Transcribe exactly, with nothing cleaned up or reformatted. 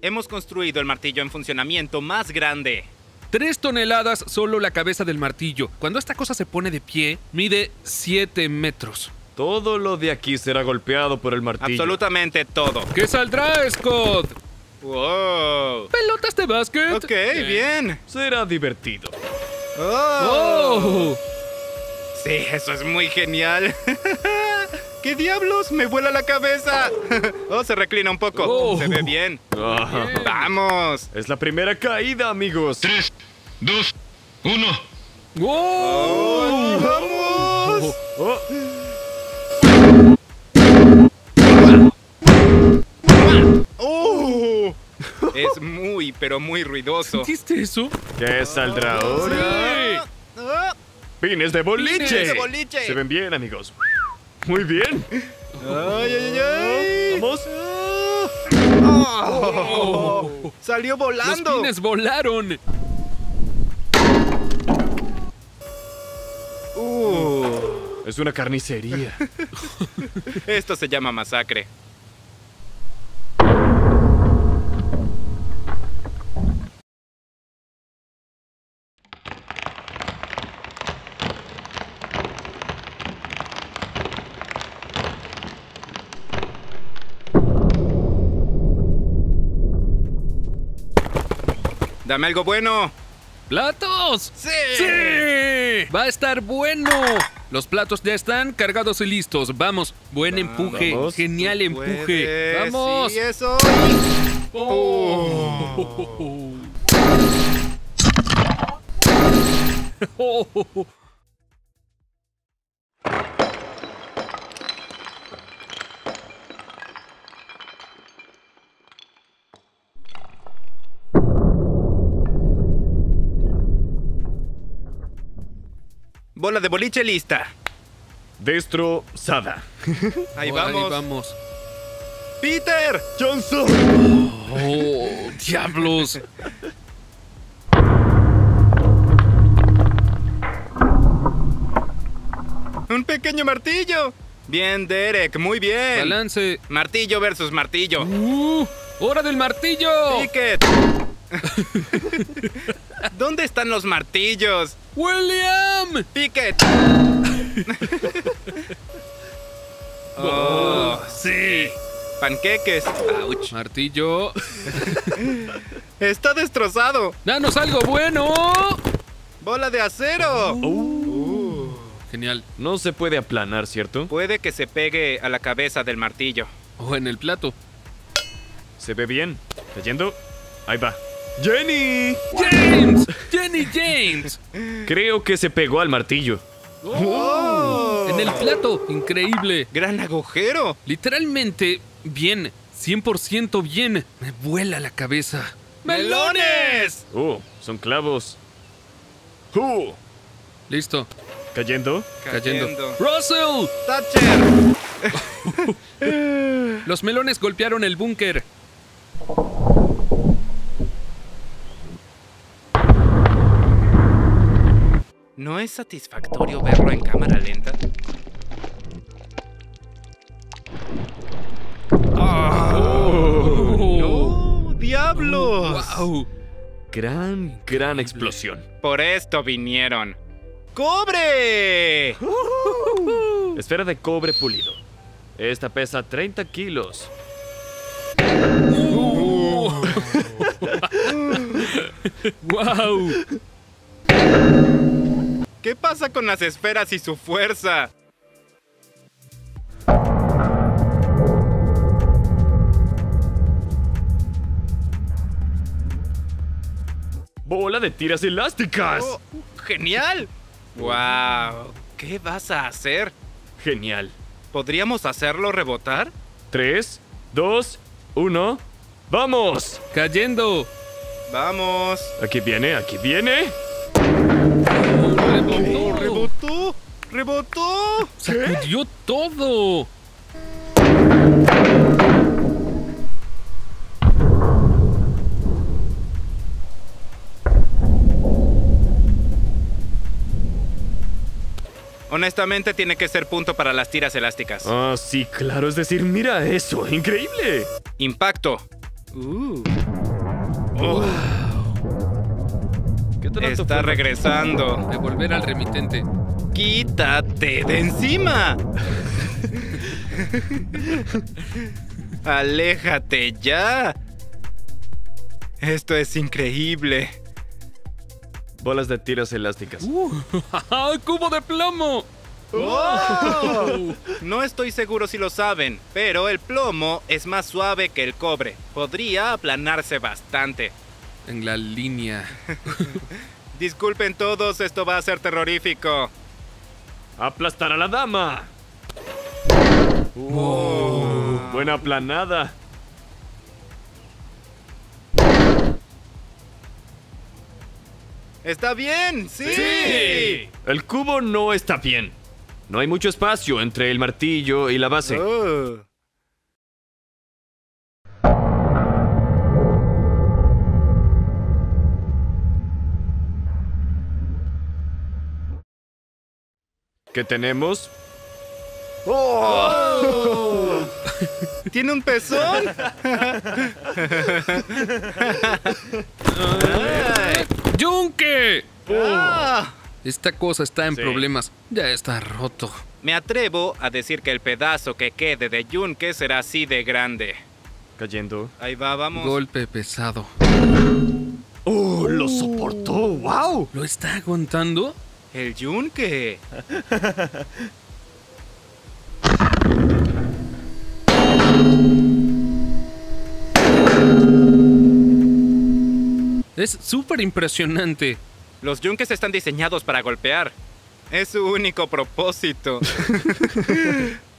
hemos construido el martillo en funcionamiento más grande. Tres toneladas solo la cabeza del martillo. Cuando esta cosa se pone de pie, mide siete metros. Todo lo de aquí será golpeado por el martillo. Absolutamente todo. ¿Qué saldrá, Scott? ¡Wow! ¿Pelotas de básquet? Ok, bien. Será divertido. ¡Oh! ¡Oh! Sí, eso es muy genial. ¿Qué diablos? ¡Me vuela la cabeza! Oh, se reclina un poco. Oh. Se ve bien. Ah, ¡Vamos! es la primera caída, amigos. Tres, dos, uno. ¡Oh! ¡Vamos! Oh, ¡Oh! Es muy, pero muy ruidoso. ¿Sentiste eso? ¿Qué saldrá ahora? Ah, Pines de boliche. Pines de boliche. Se ven bien, amigos. Muy bien. ¡Ay, ay, ay! Vamos. Oh. ¡Salió ¡Los volando! pines volaron! Uh, Es una carnicería. esto se llama masacre. Dame algo bueno. ¡Platos! ¡Sí! ¡Sí! ¡Va a estar bueno! Los platos ya están cargados y listos. Vamos, buen empuje. Vamos. Genial empuje. Puedes. ¡Vamos! Sí, eso. Oh. Oh. Bola de boliche lista. Destrozada. Ahí Oh, vamos. Ahí vamos. ¡Peter! Johnson. ¡Oh, diablos! ¡Un pequeño martillo! Bien, Derek, muy bien. Balance. Martillo versus martillo. ¡Uh! ¡Hora del martillo! Pickett. ¿Dónde están los martillos? ¡William! Pickett. Oh, sí. Panqueques. Ouch. Martillo. Está destrozado. ¡Danos algo bueno! Bola de acero. Genial. No se puede aplanar, ¿cierto? Puede que se pegue a la cabeza del martillo. O en el plato. Se ve bien. ¿Cayendo? Ahí va. ¡Jenny! ¡James! ¡Jenny James! Creo que se pegó al martillo. Oh. En el plato. Increíble. Gran agujero. Literalmente, bien. cien por ciento bien. Me vuela la cabeza. ¡Melones! Oh, son clavos. Uh, Listo. ¿Cayendo? Cayendo. Cayendo. ¡Russell! ¡Thatcher! Los melones golpearon el búnker. ¿No es satisfactorio verlo en cámara lenta? Oh. ¡No! ¡Diablos! ¡Wow! Gran, gran explosión. Por esto vinieron. ¡Cobre! Esfera de cobre pulido. Esta pesa treinta kilos. ¡Wow! ¿Qué pasa con las esferas y su fuerza? ¡Bola de tiras elásticas! Oh, ¡genial! ¡Wow! ¿Qué vas a hacer? Genial. ¿Podríamos hacerlo rebotar? Tres, dos, uno. ¡Vamos! ¡Cayendo! ¡Vamos! Aquí viene, aquí viene. ¡Rebotó! ¡Rebotó! ¡Rebotó! ¡Sacudió todo! Honestamente, tiene que ser punto para las tiras elásticas. Ah, sí, claro. Es decir, mira eso. ¡Increíble! Impacto. Uh. Oh, ¿Qué tal está fue? regresando. Devolver al remitente. ¡Quítate de encima! ¡Aléjate ya! Esto es increíble. Bolas de tiras elásticas. Uh, ¡Cubo de plomo! ¡Oh! No estoy seguro si lo saben, pero el plomo es más suave que el cobre. Podría aplanarse bastante. En la línea. Disculpen todos, esto va a ser terrorífico. ¡Aplastar a la dama! Uh, buena planada. ¡Está bien! ¡Sí! ¡Sí! El cubo no está bien. No hay mucho espacio entre el martillo y la base. Oh. ¿Qué tenemos? ¡Oh! ¿Tiene un pezón? Ay. ¡Yunque! Ah. Esta cosa está en Sí. problemas. Ya está roto. Me atrevo a decir que el pedazo que quede de yunque será así de grande. Cayendo. Ahí va, vamos. Golpe pesado. ¡Oh! ¡Lo soportó! ¡Wow! ¿Lo está aguantando? El yunque. Es súper impresionante. Los yunques están diseñados para golpear. Es su único propósito.